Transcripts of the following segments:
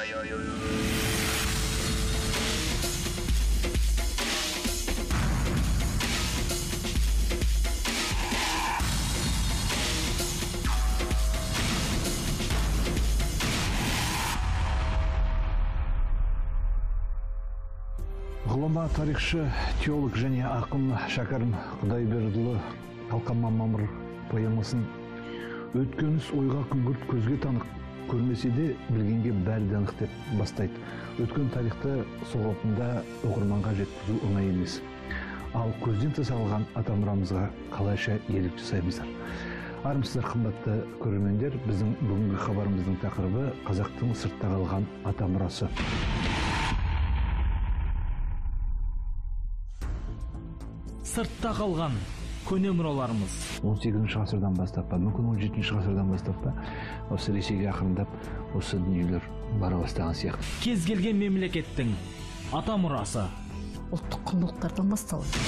Ғұлама, тарихшы, теолог және ақын Шәкәрім Құдайбердіұлы Қалқаман мамыр поэмасын өткеніміз ойға күңгірт, көзге танық, көрмесе де білгенге бәрі анық деп бастайды. Өткен тарихты соғытында оқырманға жеткізу оңай емес. Ал көзден тыс алған атамұрамызға қалайша иелік жасаймыздар. Армысыздар, қымбатты көрермендер, біздің бүгінгі хабарымыздың тақырыбы қазақтың сыртта қалған атамұрасы. Сыртта қалған көне мұраларымыз. 18 ғасырдан бастап, мүмкін 17 ғасырдан бастап, осы Ресейге ақырындап осы дүниелер бара бастаған сияқты. Кез келген мемлекеттің ата мұрасы ұлттық құндылықтардан басталады.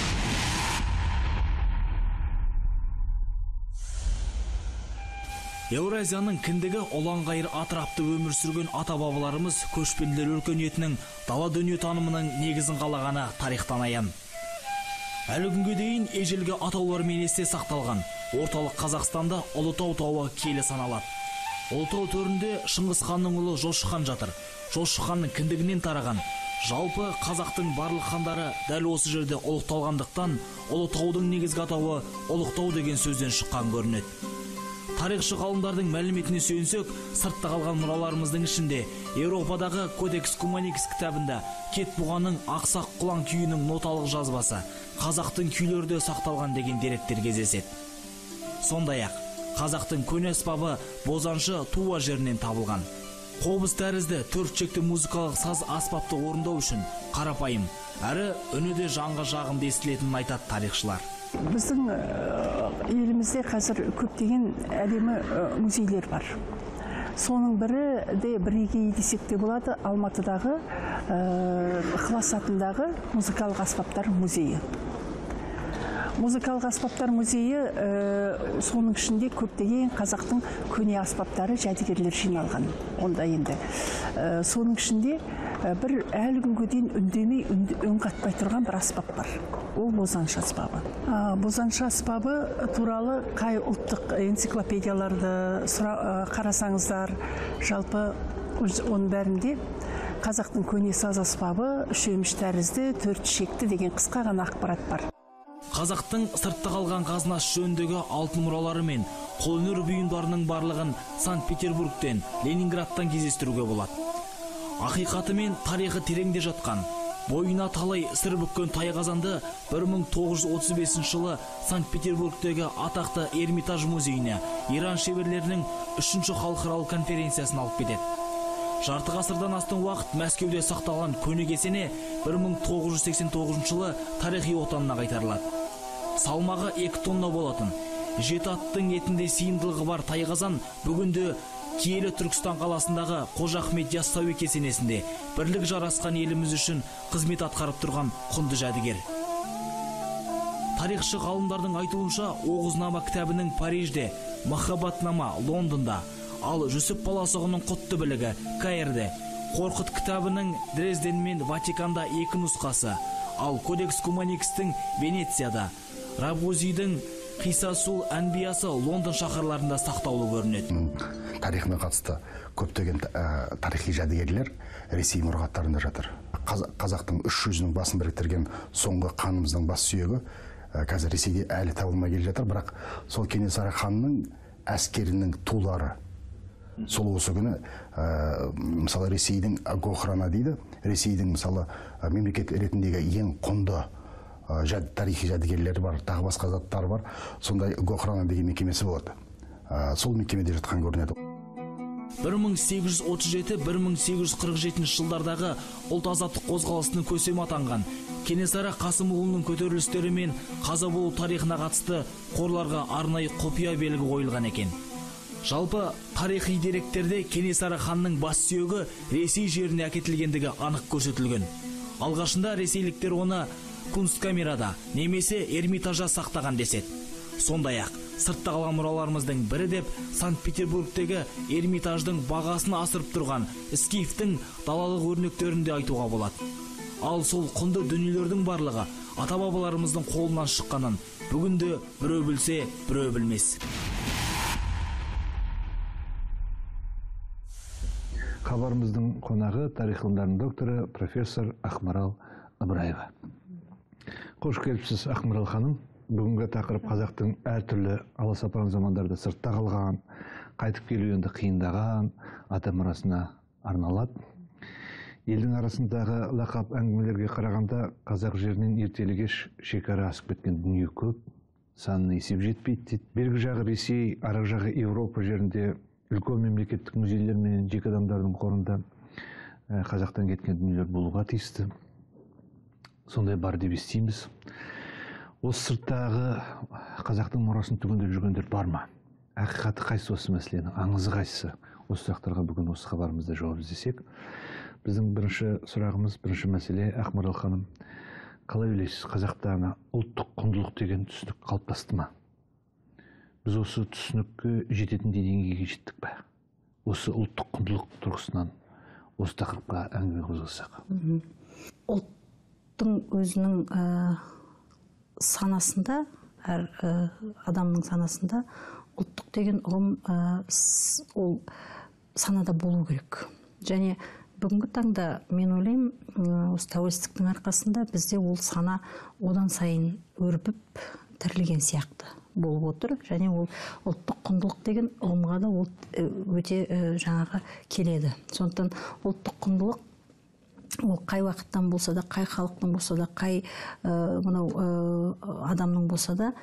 Еуразияның кіндігі олаңғайыр атырапты өмір сүрген ата-бабаларымыз көшпенділер өркениетінің дала дүниетанымының негізін қалағаны тарихтан аян. Әлі күнге дейін ежелгі атаулармен есте сақталған орталық Қазақстанда Ұлытау тауы киелі саналады. Ұлытау төрінде Шыңғыс ханның ұлы Жошы хан жатыр. Жошы ханның кіндігінен тараған жалпы қазақтың барлық хандары дәл осы жерде ұлықталғандықтан Ұлытаудың негізгі атауы Ұлықтау деген сөзден шыққан көрінеді. Тарихшы ғалымдардың мәліметіне сүйенсек, сыртта қалған мұраларымыздың ішінде Еуропадағы Кодекс Куманикс кітабында Кетбұғаның Ақсақ құлан күйінің ноталық жазбасы қазақтың күйлерде сақталған деген деректер кездеседі. Сондай-ақ, қазақтың көне аспабы Бозаншы Тува жерінен табылған. Қобыз тәрізді төрт шекті музыкалық саз аспапты орындау үшін қарапайым, әрі үні де жанға жағымды естілетінін айтады тарихшылар. Біздің елімізде қазір көптеген әлемі музейлер бар. Соның бірі де бірегей десек те болады, Алматыдағы Ықылас атындағы музыкалық аспаптар музейі. Музыкалық аспаптар музейі соның ішінде көптеген қазақтың көне аспаптары, жәдігерлер жиналған. Онда енді соның ішінде бір әлі күнге дейін үндемей, үн қатпай тұрған бір аспап бар. Ол Бозаншы аспабы. Бозаншы аспабы туралы қай ұлттық энциклопедияларды қарасаңыздар, жалпы оның бәрінде қазақтың көне саз аспабы үшеміш тәрізді, төрт шекті деген қысқа ғана ақпарат бар. Қазақтың сыртта қалған қазынасы жөніндегі алтын мұралары мен қолөнер бұйымдарының барлығын Санкт-Петербургтен, Ленинградтан кездестіруге болады. Ақиқаты мен тарихы тереңде жатқан, бойына талай сыр бүккен тайқазанды 1935 жылы Санкт-Петербургтегі атақты Эрмитаж музейіне Иран шеберлерінің 3-ші халықаралық конференциясын алып кетеді. Жарты ғасырдан астам уақыт Мәскеуде сақталған көне кесене 1989 жылы тарихи отанына қайтарылады. Салмағы 2 тонна болатын, 7 аттың етінде сыйымдылығы бар тайқазан бүгінде киелі Түркістан қаласындағы Қожа Ахмет Яссауи кесенесінде бірлік жарасқан еліміз үшін қызмет атқарып тұрған құнды жәдігер. Тарихшы ғалымдардың айтуынша, Оғызнама кітабының Парижде, Махаббатнама Лондонда, ал Жүсіп баласығының құтты білігі Каирде, Қорқыт кітабының Дрезден мен Ватиканда 2 нұсқасы, ал Кодекс Куманикстің Венецияда, Рабузидің Қисасул әнбиясы Лондон шақырларында сақтаулы көрінеді. Тарихына қатысты көптеген тарихи жәдігерлер Ресей мұрағаттарында жатыр. Қазақтың 300-нің басын біріктірген соңғы қанымыздың бас сүйегі қазір Ресейде әлі табылмай келе жатыр, бірақ сол Кенесары ханның әскерінің тулары сол осы күні мысалы Ресейдің Гохрана дейді, Ресейдің мысалы мемлекет ретіндегі ең құнды тарихи жәдігерлері бар, тағы басқа заттар бар. Сондай Гохрана деген мекемесі болады. Сол мекемеде жатқан көрінеді. 1837-1847 жылдардағы ұлт азаттық қозғалысының көсемі атанған Кенесары Қасымұлының көтерілістері мен қаза болу тарихына қатысты қорларға арнайы құпия белгі қойылған екен. Жалпы тарихи деректерде Кенесары ханның бас сүйегі Ресей жеріне әкетілгендігі анық көрсетілген. Алғашында ресейліктер оны Кунсткамерада немесе Эрмитажа сақтаған деседі. Сондай-ақ сыртта қалған мұраларымыздың бірі деп Санкт-Петербургтегі Эрмитаждың бағасын асырып тұрған Скифтің далалық өрнектерін де айтуға болады. Ал сол құнды дүниелердің барлығы ата-бабаларымыздың қолынан шыққанын бүгінде біреу білсе, біреу білмес. Хабарымыздың қонағы тарих ғылымдарының докторы профессор Ақмарал Ыбыраева. Қош келіпсіз, Ақмарал ханым. Бүгінгі тақырып қазақтың әртүрлі аласапыран замандарда сыртта қалған, қайтып келуінде қиындаған ата мұрасына арналады. Елдің арасындағы лақап әңгімелерге қарағанда қазақ жерінен ертелі кеш шекара асып кеткен дүние көп, санына есеп жетпейді дейді. Бергі жағы Ресей, арғы жағы Европа жерінде үлкен мемлекеттік музейлер мен жеке адамдардың қорында қазақтан кеткен дүниелер болуға тиісті. Сондай бар деп естиміз. Осы сырттағы қазақтың мұрасын түгендеп жүргендер бар ма? Ақиқаты қайсы осы мәселенің? Аңызы қайсы? Осы сұрақтарға бүгін осы хабарымызда жауап іздесек. Біздің бірінші сұрағымыз, бірінші мәселе, Ақмарал ханым, қалай ойлайсыз, қазақта ұлттық құндылық деген түсінік қалыптасты ма? Біз осы түсінікке жететін деңгейге жеттік пе? Осы ұлттық құндылық тұрғысынан осы тақырыпқа әңгіме қозғасақ. Ұлттың өзінің санасында, әр адамның санасында ұлттық деген ұғым ол санада болу керек. Және бүгінгі таңда мен ойлаймын, осы тәуелсіздіктің арқасында бізде ол сана одан сайын өрбіп тірілген сияқты болып отыр. Және ол ұлттық құндылық деген ұғымға да өте жаңағы келеді. Сондықтан ұлттық құндылық ол қай уақыттан болса да, қай халықтың болса да, қай адамның болса да,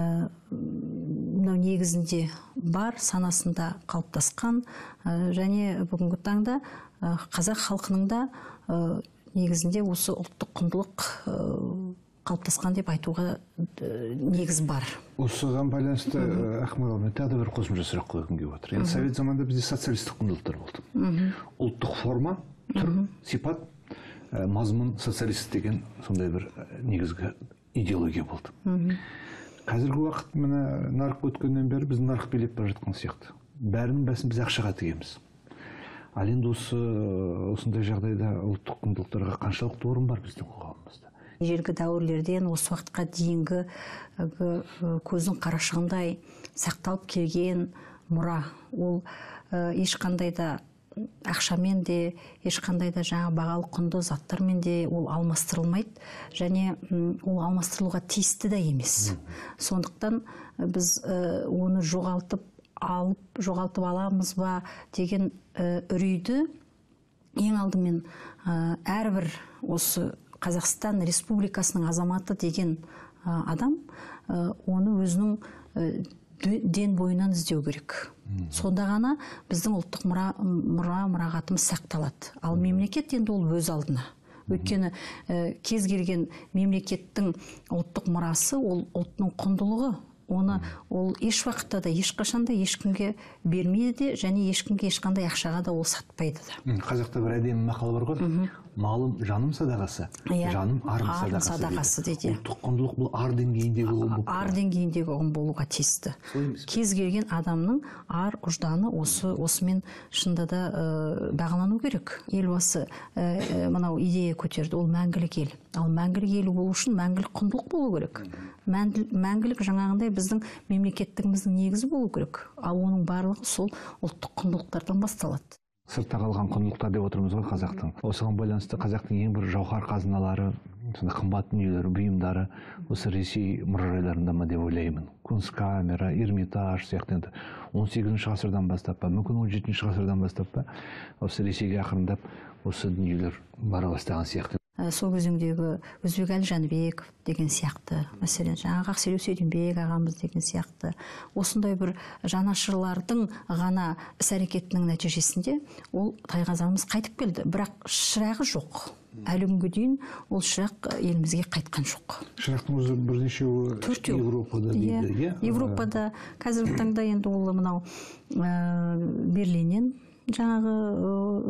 негізінде бар, санасында қалыптасқан, және бүгінгі таңда қазақ халқының да негізінде осы ұлттық құндылық қалыптасқан деп айтуға негіз бар. Осыған байланысты Ақмарал, мен тағы да бір қосымша сұрақ қойғым келіп отыр. Енді совет заманында бізде социалистік құндылықтар болды. Ұлттық форма, түр, сипат, мазмұн социалист деген сондай бір негізгі идеология болды. Қазіргі уақыт мына нарық өткеннен бері біз нарық билеп бара жатқан сияқты. Бәрінің бәсін біз ақшаға тігеміз. Ал енді осындай жағдайда ұлттық құндылықтарға қаншалықты орын бар біздің қоғамымызда? Ежелгі дәуірлерден осы уақытқа дейінгі көздің қарашығындай сақталып келген мұра, ол ешқандай да ақшамен де, ешқандай да жаңа бағалы құнды заттармен де ол алмастырылмайды, және ол алмастырылуға тиісті де емес. Сондықтан біз оны жоғалтып аламыз ба деген үрейді ең алдымен әрбір осы Қазақстан Республикасының азаматы деген адам оны өзінің ден бойынан іздеу керек. Сонда ғана біздің ұлттық мұрағатымыз сақталады. Ал мемлекет енді ол өз алдына. Өйткені кез келген мемлекеттің ұлттық мұрасы ол ұлттың құндылығы. Оны ол еш уақытта да, ешқашанда ешкімге бермейді де, және ешкімге ешқандай ақшаға да ол сатпайды да. Қазақта бір әдемі мақал бар ғой. Малым жаным садақасы, жаным арым садақасы дейді. Ұлттық құндылық бұл ар деңгейіндегі ұғым. Ар деңгейіндегі ұғым болуға тиісті. Кез келген адамның ар ұжданы осымен шынында да бағалану керек. Елбасы мынау идея көтерді, ол мәңгілік ел. Ал мәңгілік ел болу үшін мәңгілік құндылық болу керек. Мәңгілік жаңағындай біздің мемлекеттігіміздің негізі болу керек. Ал оның барлығы сол ұлттық құндылықтардан басталады. Сыртта қалған құндылықтар деп отырмыз ғой қазақтың. Осыған байланысты қазақтың ең бір жауһар қазыналары, қымбат дүниелері, бұйымдары осы Ресей мұражайларында ма деп ойлаймын. Kunstkamera, Эрмитаж сияқты енді 18 ғасырдан бастап па, мүмкін 17 ғасырдан бастап па, осы Ресейге ақырындап осы дүниелер бара бастаған сияқты. Сол кезеңдегі Өзбекәлі Жәнібеков деген сияқты, мәселен жаңағы Ақселеу Сейдімбек ағамыз деген сияқты, осындай бір жанашырлардың ғана іс-әрекетінің нәтижесінде ол тайқазанымыз қайтып келді. Бірақ шырағы жоқ. Әлі күнге дейін ол шырақ елімізге қайтқан жоқ. Шырақтың өзі бірнешеуі Европада дейді. Европада қазіргі таңда енді ол мынау Берлиннен жаңағы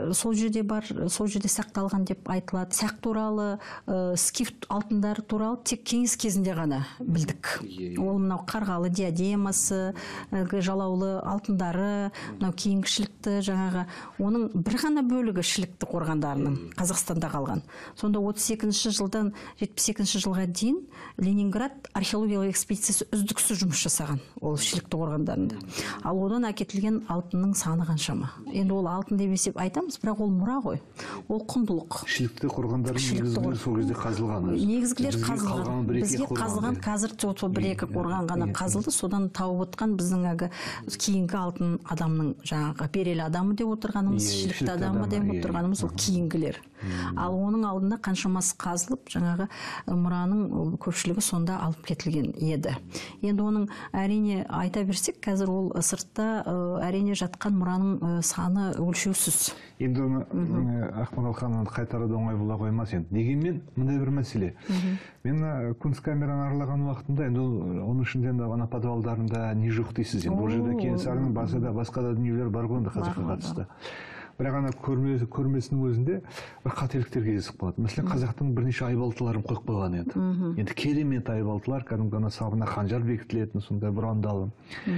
сол жерде бар, сол жерде сақталған деп айтылады. Сақ туралы, скиф алтындары туралы тек кеңес кезінде ғана білдік. Ол мынау қарғалы диадемасы, жалаулы алтындары, мынау кейінгі шілікті жаңағы, оның бір ғана бөлігі шілікті қорғандарының Қазақстанда қалған. Сонда 32-ші жылдан 72-ші жылға дейін Ленинград археологиялық экспедициясы үздіксіз жұмыс жасаған ол шілікті қорғандарында. Ал одан әкетілген алтынның саны қаншама. Енді ол алтын деп есеп айтамыз, бірақ ол мұра ғой. Ол құндылық. Шілікті қорғандардың негізгілері сол кезде қазылған. Негізгілер қазылған. Бізге қазылған қазір бір-екі қорған ғана қазылды. Содан тауып отқан біздің кейінгі алтын адамның жаңағы берел адамы деп отырғанымыз, шілікті адамы деп отырғанымыз ол кейінгілер. Ал оның алдында қаншамасы қазылып, жаңағы мұраның көпшілігі сонда алып кетілген еді. Енді оның әрине айта берсек, қазір ол сыртта әрине жатқан мұраның саны өлшеусіз. Енді оны Ақмарал ханым қайтаруды оңай бола қоймас енді. Дегенмен мындай бір мәселе. Мен күнскамераны аралаған уақытында енді оның ішінде ана подвалдарында не жоқ дейсіз енді. Ол жерде Кенесарының басқа да дүниелер бар ғой қазаққа қатысты. Бірақ ана көрмесінің өзінде бір қателіктер кездесіп қалады. Мәселен, қазақтың бірнеше айбалтыларын қойып қойған енді. Енді керемет айбалтылар, кәдімгі ана сабына қанжар бекітілетін, сондай бұрандалы.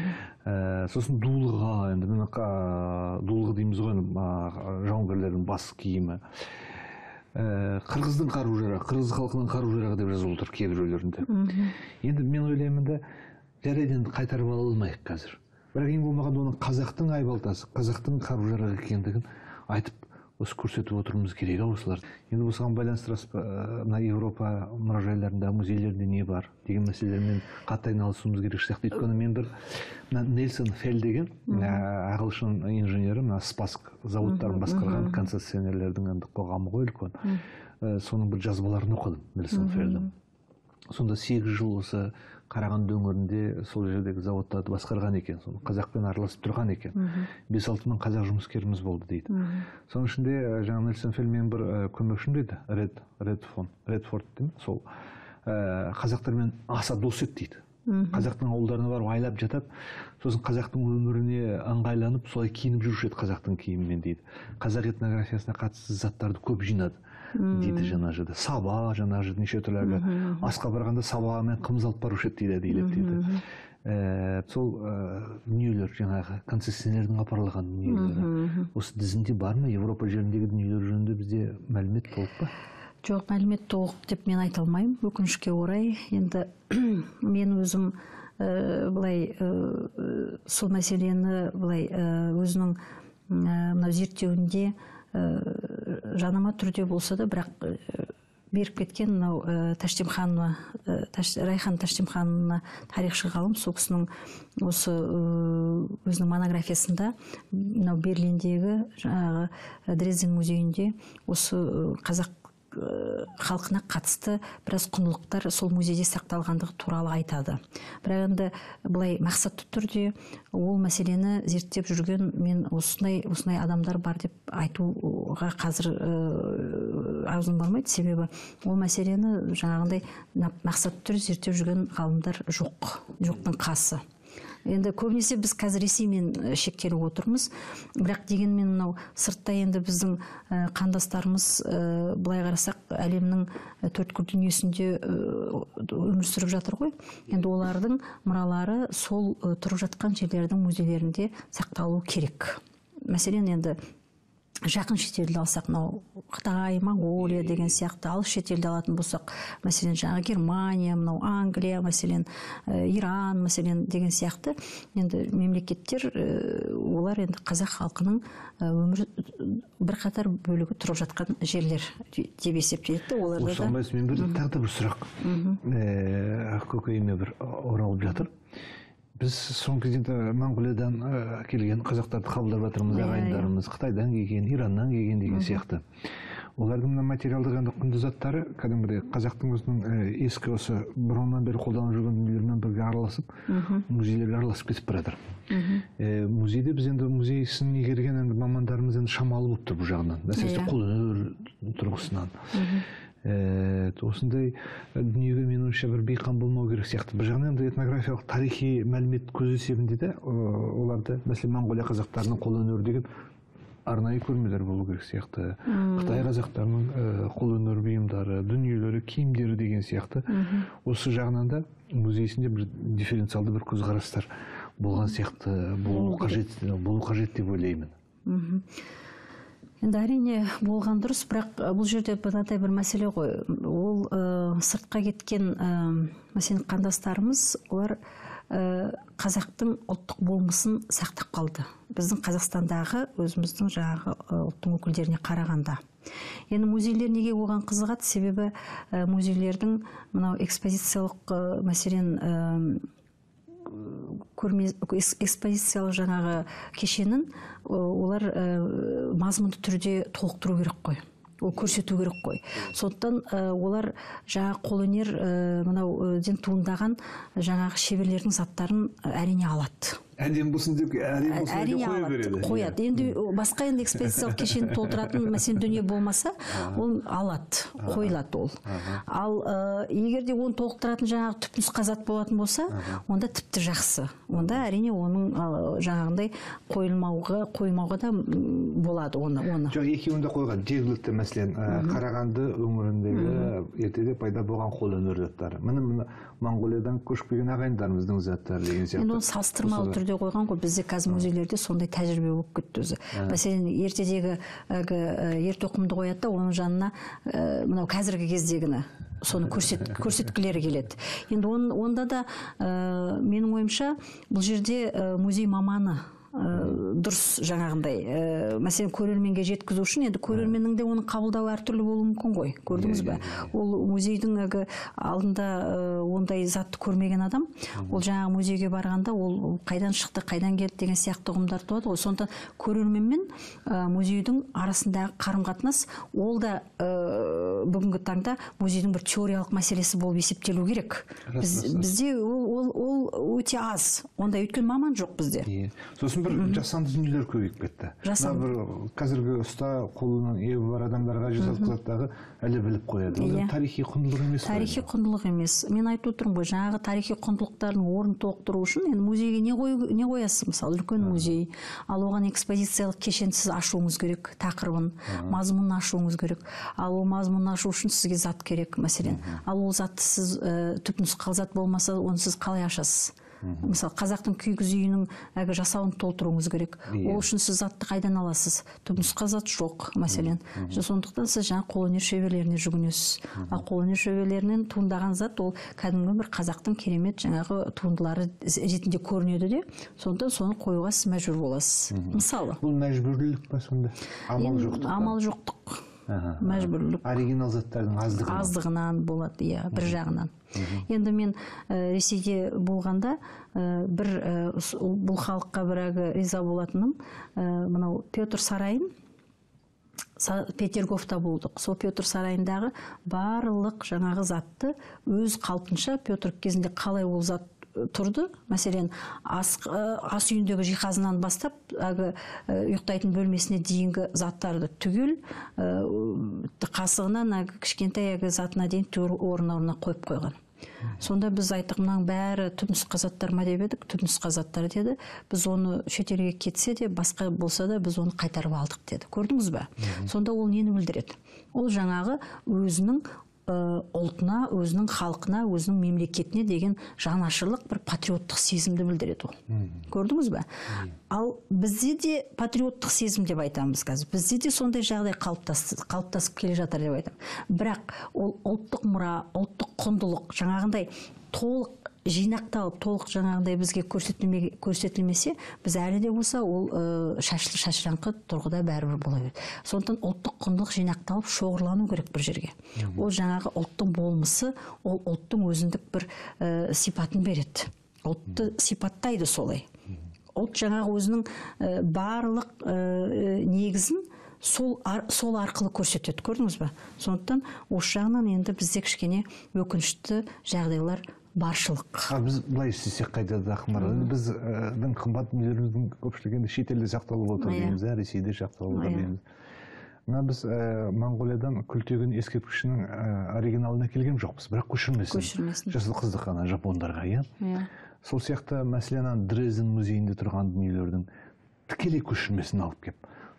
Сосын дулыға, енді дулығы дейміз ғой, жауынгерлердің бас киімі. Қырғыздың қару-жарағы, қырғыз халқының қару-жарағы деп жазылып отыр кейбіреулерінде. Енді мен ойлаймын да, жарайды енді қайтарып ала алмайық қазір. Бірақ ең болмағанда оның қазақтың айбалтасы, қазақтың қару-жарағы екендігін айтып, осы көрсетіп отыруымыз керек осылар. Енді осыған байланыстырасыз мына Европа мұражайларында, музейлерінде не бар деген мәселелермен қатты айналысуымыз керек сияқты. Өйткені мен бір Нельсон Фелл деген ағылшын инженері, мына Спасск заводтарын басқарған концессионерлердің қоғамы ғой үлкен. Соның бір жазбаларын оқыдым, Нельсон Феллдің. Сонда 8 жыл осы Қарағанды өңірінде сол жердегі заводтарды басқарған екен, соны қазақпен араласып тұрған екен. 5-6 мың қазақ жұмыскеріміз болды дейді. Соның ішінде жаңа Нельсон Фелл мен бір көмекшім дейді, Редфорд деймін, сол қазақтармен аса дос еді дейді. Қазақтың ауылдарына барып айлап жатып, сосын қазақтың өміріне ыңғайланып, солай киініп жүруші еді қазақтың киімімен дейді. Қазақ этнографиясына қатысты заттарды көп жинады дейді жаңа жерде. Саба, жаңа жерде неше түрлі асқа барғанда сабамен қымыз алып барушы еді дейді. Сол дүниелер жаңағы концессионердің апарылған дүниелері. Осы тізімде бар ма? Европа жеріндегі дүниелер жөнінде бізде мәлімет толық па? Жоқ, мәлімет толық деп мен айта алмаймын, өкінішке орай. Енді мен өзім былай сол мәселені былай өзінің мынау зерттеуінде жанама түрде болса да, бірақ беріп кеткен мынау Райхан Таштимханова тарихшы ғалым, сол кісінің осы өзінің монографиясында мынау Берлиндегі жаңағы Дрезден музейінде осы қазақ халқына қатысты біраз құндылықтар сол музейде сақталғандығы туралы айтады. Бірақ енді былай мақсатты түрде ол мәселені зерттеп жүрген мен осындай адамдар бар деп айтуға қазір аузым бармайды, себебі ол мәселені жаңағындай мақсатты түрде зерттеп жүрген ғалымдар жоқтың қасы. Енді көбінесе біз қазір Ресеймен шектеліп отырмыз, бірақ дегенмен мынау сыртта енді біздің қандастарымыз былай қарасақ әлемнің төрткүл дүниесінде өмір сүріп жатыр ғой. Енді олардың мұралары сол тұрып жатқан жерлердің музейлерінде сақталуы керек. Мәселен енді жақын шетелді алсақ, мынау Қытай, Монғолия деген сияқты, алыс шетелді алатын болсақ, мәселен жаңа Германия, мынау Англия, мәселен Иран, мәселен деген сияқты, енді мемлекеттер олар енді қазақ халқының өмір бірқатар бөлігі тұрып жатқан жерлер деп есептейді. Оларда да мен бір тағы бір сұрақ көкейіме бір оралып жатыр. Біз соңғы кезінде Монғолиядан келген қазақтарды қабылдап жатырмыз, ағайындарымыз, Қытайдан келген, Ираннан келген деген сияқты. Олардың материалдық құнды заттары кәдімгідей қазақтың өзінің ескі осы бұрыннан бері қолданып жүрген дүниелермен бірге араласып, музейлерге араласып кетіп баратыр. Музейде біз енді музей ісін игерген мамандарымыз енді шамалы болып тұр бұл жағынан, әсіресе қолөнер тұрғысынан. Осындай дүниеге мен ойымша бір бейқам болмау керек сияқты. Бір жағынан енді этнографиялық тарихи мәлімет көзі есебінде де оларды, мәселен Монғолия қазақтарының қолөнері деген арнайы көрмелер болу керек сияқты. Қытай қазақтарының қолөнер бұйымдары, дүниелері, киімдері деген сияқты. Осы жағынан да музейсінде бір дифференциалды бір көзқарастар болған сияқты болу қажет деп ойлаймын. Енді әрине болған дұрыс, бірақ бұл жерде мынадай бір мәселе ғой. Ол сыртқа кеткен мәселен қандастарымыз, олар қазақтың ұлттық болмысын сақтап қалды. Біздің Қазақстандағы өзіміздің жаңағы ұлттың өкілдеріне қарағанда. Енді музейлер неге оған қызығады? Себебі музейлердің мынау экспозициялық мәселен экспозициялық жаңағы кешенін олар мазмұнды түрде толықтыру керек қой. Ол көрсету керек қой. Сондықтан олар жаңа қолөнер мынау туындаған жаңағы шеберлердің заттарын әрине алады. Әдем болсын деп әрине алады, қояды. Енді басқа енді экспозициялық кешенді толтыратын мәселен дүние болмаса, ол алады, қойылады ол. Ал егер де оны толықтыратын жаңағы түпнұсқа зат болатын болса, онда тіпті жақсы. Онда әрине оның жаңағындай қоймауға да болады оны. Жоқ, екеуінде қойған жергілікті мәселен Қарағанды өңіріндегі ертеде пайда болған қолөнер заттары. Міне Моңғолиядан көшіп келген ағайындарымыздың заттары деген сияқты. Енді оны салыстырмалы түрде қойған ғой. Бізде қазір музейлерде сондай тәжірибе болып кетті өзі. Мәселен, ертедегі ер тоқымды қояды да оның жанына мынау қазіргі кездегіні соны көрсеткілері келеді. Енді онда да менің ойымша бұл жерде музей маманы дұрыс жаңағындай мәселен көрерменге жеткізу үшін енді көрерменнің де оны қабылдауы әртүрлі болуы мүмкін ғой, көрдіңіз бе? Ол музейдің алдында ондай затты көрмеген адам, ол жаңағы музейге барғанда ол қайдан шықты, қайдан келді деген сияқты ұғымдар туады ғой. Сондықтан көрермен мен музейдің арасындағы қарым-қатынас ол да бүгінгі таңда музейдің бір теориялық мәселесі болып есептелу керек. Бізде ол өте аз, ондай өйткені маман жоқ бізде. Сосын бір жасанды дүниелер көбейіп кетті. Қазіргі ұста қолынан ие бар адамдарға жасалғандағы әлі біліп қояды. Ол тарихи құндылық емес. Тарихи құндылық емес. Мен айтып отырмын ғой, жаңағы тарихи құндылықтардың орнын толықтыру үшін енді музейге не қоясыз? Мысалы, үлкен музей. Ал оған экспозициялық кешен сіз ашуыңыз керек, тақырыбын, мазмұнын ашуыңыз керек. Ал ол мазмұнын ашу үшін сізге зат керек, мәселен. Ал ол затты сіз түпнұсқа зат болмаса, оны сіз қалай ашасыз? Мысалы, қазақтың күйгіз үйінің жасауын толтыруыңыз керек. Ол үшін сіз затты қайдан аласыз? Түпнұсқа зат жоқ, мәселен. Сондықтан сіз жаңа қолөнер шеберлеріне жүгінесіз. Ал қолөнер шеберлерінен туындаған зат ол кәдімгі бір қазақтың керемет жаңағы туындылары ретінде көрінеді де, сондықтан соны қоюға сіз мәжбүр боласыз. Мысалы. Бұл мәжбүрлік па сонда? Амал жоқтық. Амал жоқтық. Мәжбүрлік. Оригинал заттардың аздығынан болады, иә, бір жағынан. Енді мен Ресейде болғанда бұл халыққа бір риза болатыным, мынау Петр сарайын Петергофта болдық. Сол Петр сарайындағы барлық жаңағы затты өз қалпынша Петр кезінде қалай ол зат тұрды, мәселен ас үйіндегі жиһазынан бастап ұйықтайтын бөлмесіне дейінгі заттарды түгел қасығынан кішкентай затына дейін орнына қойып қойған. Сонда біз айттық, мынаның бәрі түпнұсқа заттар ма деп едік, түпнұсқа заттар деді. Біз оны шетелге кетсе де, басқа болса да біз оны қайтарып алдық деді. Көрдіңіз бе? Сонда ол нені білдіреді? Ол жаңағы өзінің ұлтына, өзінің халқына, өзінің мемлекетіне деген жанашырлық, бір патриоттық сезімді білдіреді ол. Көрдіңіз бе? Ал бізде де патриоттық сезім деп айтамыз қазір. Бізде де сондай жағдай қалыптасып келе жатыр деп айтамын. Бірақ ол ұлттық мұра, ұлттық құндылық жаңағындай толық жинақталып, толық жаңағындай бізге көрсетілмесе, біз әлі де болса ол шашыраңқы тұрғыда бәрібір бола береді. Сондықтан ұлттық құндылық жинақталып, шоғырлану керек бір жерге. Ол жаңағы ұлттың болмысы, ол ұлттың өзіндік бір сипатын береді. Ұлтты сипаттайды солай. Ұлт жаңағы өзінің барлық негізін сол арқылы көрсетеді, көрдіңіз бе? Сондықтан осы жағынан енді бізде кішкене өкінішті жағдайлар баршылық. Біз былай істесек қайтады, Ақмар. Біздің қымбат дүниелеріміздің көпшілігі шетелде сақталып отыр дейміз, Ресейде сақталып отыр дейміз. Біз Моңғолиядан күлтеген ескерткішінің оригиналына келген жоқпыз, бірақ көшірмесін. Жасыл қыздықана жапондарға, иә? Сол сияқты мәселен Дрезден музейінде тұрған дүниелердің тікелей көшірмесін алып кеп.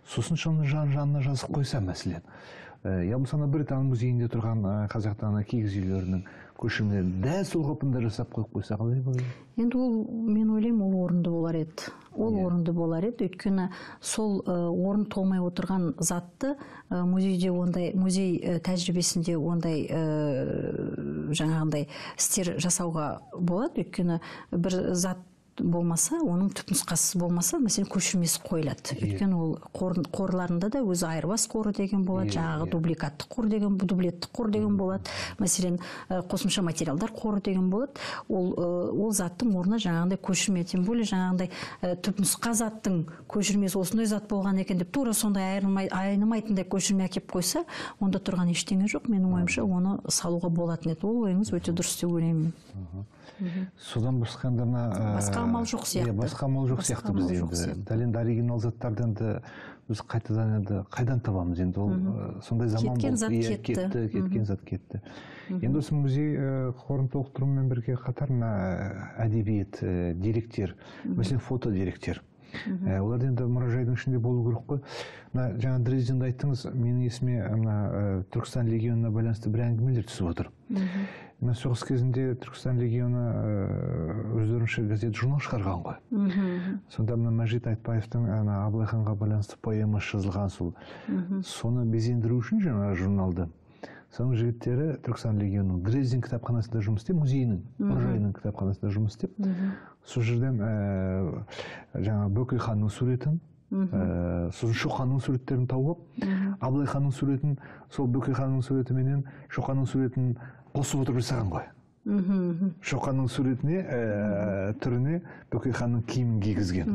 сосын жанына жазып қойса мәселен, я болмаса Британ музейінде тұрған қазақтың киіз үйлерінің көшірмелерін дәл сол қалпында жасап қойып қойса қалай болады? Енді ол, мен ойлаймын, ол орынды болар еді. Ол орынды болар еді, өйткені сол орын толмай отырған затты музейде ондай, музей тәжірибесінде ондай жаңағындай істер жасауға болады, өйткені бір зат болмаса, оның түпнұсқасы болмаса, мәселен көшірмесі қойылады. Өйткені ол қорларында да өзі айырбас қоры деген болады, жаңағы дубликаттық қор деген, дублеттік қор деген болады, мәселен қосымша материалдар қоры деген болады. Ол заттың орнына жаңағындай көшірме, тем более жаңағындай түпнұсқа заттың көшірмесі осындай зат болған екен деп тура сондай айнымайтындай көшірме әкеп қойса, онда тұрған ештеңе жоқ. Менің ойымша оны салуға болатын еді. Ол ойыңыз өте дұрыс деп ойлаймын. Содан басқа басқа амал жоқ сияқты. Басқа амал жоқ сияқты бізде енді. Дәл енді оригинал заттарды енді біз қайтадан енді қайдан табамыз енді, ол сондай заман болды. Кеткен зат кетті. Енді осы музей қорын толықтырумен бірге қатар әдебиет деректер, мәселен фото деректер. Олар енді мұражайдың ішінде болу керек қой. Жаңа Дрезденді айттыңыз, менің есіме Түркістан легионына байланысты бір әңгімелер түсіп отыр. Мен соғыс кезінде Түркістан легионы өздерінше газет журнал шығарған ғой. Сонда Мәжит Айтбаевтың Абылайханға байланысты поэмасы жазылған, соны безендіру үшін жаңа журналды. Соның жігіттері Түркістан легионының Дрезден кітапханасында жұмыс істеп, музейінің, мұражайының кітапханасында жұмыс істеп, сол жерден жаңа Бөкей ханның суретін, сосын Шоқанның суреттерін тауып, Абылай ханның суретін, сол Бөкей ханның суреті менен Шоқанның суретін қосып отырып жасаған ғой. Шоқанның суретіне, түріне Бөкей ханның киімін кигізген.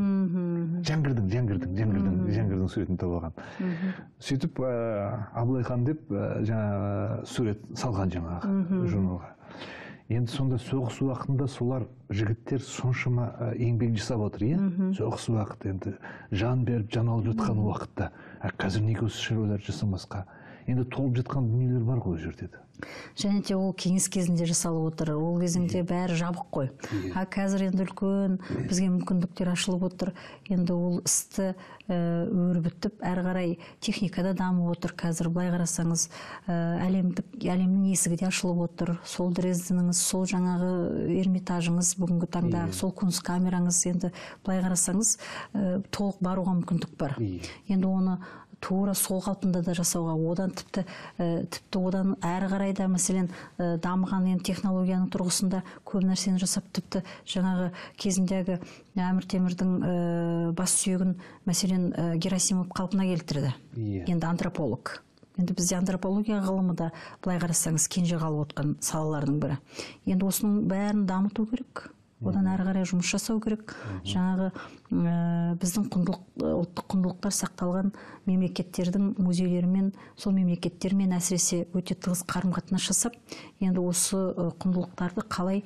Жәңгірдің суретін тауып алған. Сөйтіп Абылай хан деп жаңа сурет салған жаңағы журналға. Енді сонда соғыс уақытында солар жігіттер соншама еңбек жасап отыр, соғыс уақыты енді жан беріп, жан алып жатқан уақытта. Қазір неге осы шаруалар жасамасқа? Енді толып жатқан дүниелер бар ғой жерде. Және де ол кеңес кезінде жасалып отыр. Ол кезінде бәрі жабық қой. Қазір енді үлкен бізге мүмкіндіктер ашылып отыр. Енді ол істі өрбітіп, әрі қарай техникада дамып отыр. Қазір былай қарасаңыз, әлемнің есігі де ашылып отыр. Сол Дрезденіңіз, сол жаңағы Эрмитажыңыз, бүгінгі таңда сол kunstkamераңыз, енді былай қарасаңыз, толық баруға мүмкіндік бар. Енді оны тура сол қалпында да жасауға, одан тіпті одан әрі қарай да, мәселен, дамыған технологияның тұрғысында көп нәрсені жасап, тіпті жаңағы кезіндегі Әмір Темірдің бас сүйегін, мәселен, Герасимов қалпына келтірді. Енді антрополог. Енді бізде антропология ғылымы да, былай қарасаңыз, кенже қалып отқан салалардың бірі. Енді осының бәрін дамыту керек. Одан әрі қарай жұмыс жасау керек. Жаңағы біздің ұлттық құндылықтар сақталған мемлекеттердің музейлерімен, сол мемлекеттермен әсіресе өте тығыз қарым-қатынас жасап, енді осы құндылықтарды қалай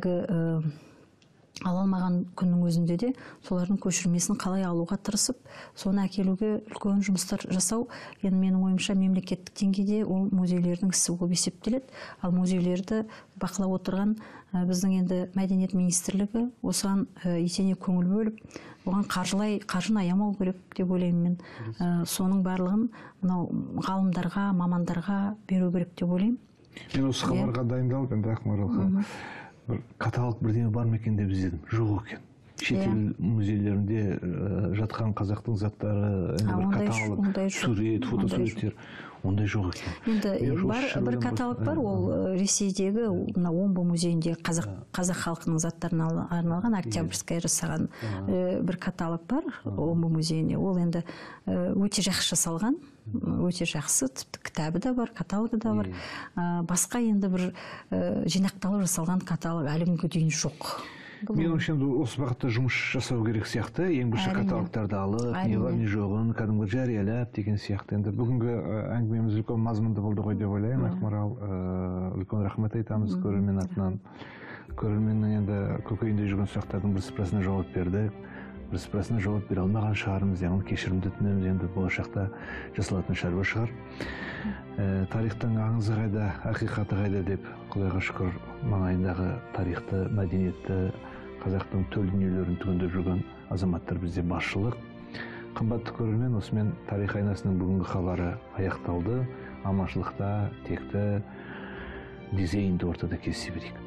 ала алмаған күннің өзінде де солардың көшірмесін қалай алуға тырысып, соны әкелуге үлкен жұмыстар жасау. Енді менің ойымша мемлекеттік деңгейде ол музейлердің ісі болып есептеледі. Ал музейлерді бақылап отырған біздің енді мәдениет министрлігі осыған етене көңіл бөліп, оған қаржыны аямау керек деп ойлаймын мен. Соның барлығын мынау ғалымдарға, мамандарға беру керек деп ойлаймын. Мен осы хабарға дайындалып, енді Ақмарал ханым, бір каталог бірдеңе бар ма екен деп іздедім, жоқ екен. Шетел музейлерінде жатқан қазақтың заттары, бір каталог, сурет, фотосуреттер, ондай жоқ екен. Енді бір каталог бар, ол Ресейдегі Омбы музейінде қазақ халқының заттарына арналған Октябрьская жасаған бір каталог бар Омбы музейінде. Ол енді өте жақсы жасалған, өте жақсы, кітабы да бар, каталогы да бар. Басқа енді бір жинақталып жасалған каталог әлі күнге дейін жоқ. Мен үшін осы бағытта жұмыс жасау керек сияқты, ең бірінші каталогтарды алып, не бар не жоғын кәдімгі жариялап деген сияқты. Енді бүгінгі әңгімеміз үлкен мазмұнды болды ғой деп ойлаймын. Ақмарал, үлкен рахмет айтамыз көрермен атынан. Көрерменнің енді көкейінде жүрген сұрақтардың бірсыпырасына жауап бердік. Бірсыпырасына жауап бере алмаған шығармыз, яғни кешірімді өтінеміз, енді болашақта жасалатын шаруа шығар. Тарихтың аңызы қайда, ақиқаты қайда деп, Құдайға шүкір, маңайындағы тарихты, мәдениетті, қазақтың төл дүниелерін түгендеп жүрген азаматтар бізде басшылық. Қымбатты көрермен, осымен тарих айнасының бүгінгі хабары аяқталды. Аманшылықта, текті, дизайнды ортада кездесе берейік.